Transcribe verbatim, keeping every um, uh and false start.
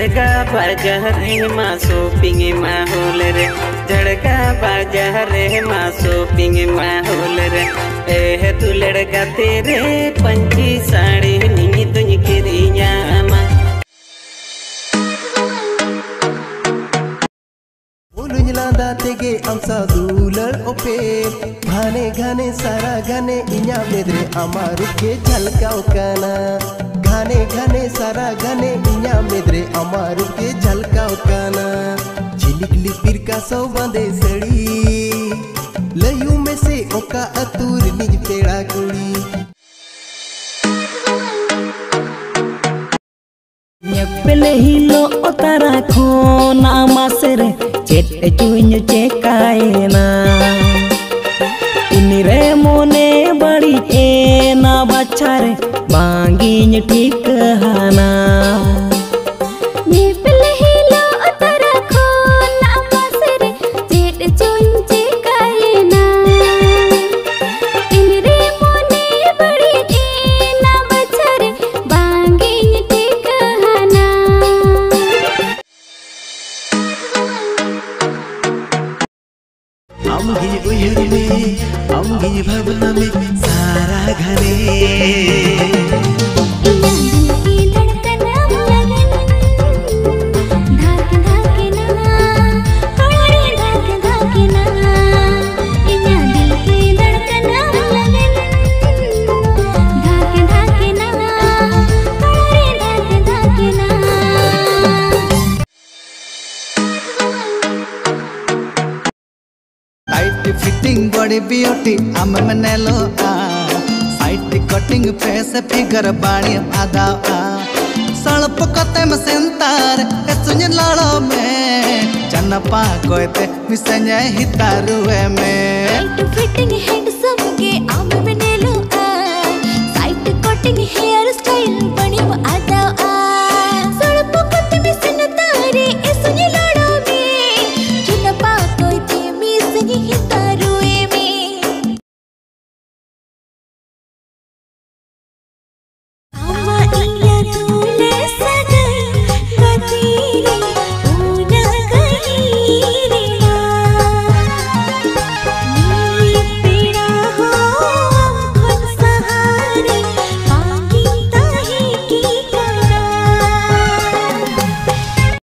झड़का बाजार मा शॉपिंग माहौल रे झड़का बाजार मा शॉपिंग माहौल रे ए तू लड़का तेरे पंची साड़ी नी तुझ किरिया मा लादा तेगे आमसा दूलर ओपे घाने घाने सारा घाने इन्या मेदरे अमारू के झलकाओ काना घाने घाने सारा घाने इन्या मेदरे अमारू के झलकाओ काना झिलिक लिपिर का सौ बांधे सड़ी लयू में से ओका अतुर निज पेड़ा कुड़ी Nyepele hilo otara khona masere cete cuñu cekaena ini remone badi ena bachare banginya tikahana Nyepele hilo otara khona masere cete cuñu cekaena ini remone badi ena bachare banginya अमगी उहर में अमगी भावना में सारा घने फिटिंग बॉडी ब्यूटी हम मनेलो आ side cutting face figure बाणी आदा आ सड़प कते में सेंतार सुन लाड़ो में चनपा कोते मिसने हितारुए में फिटिंग हैंडसम के आम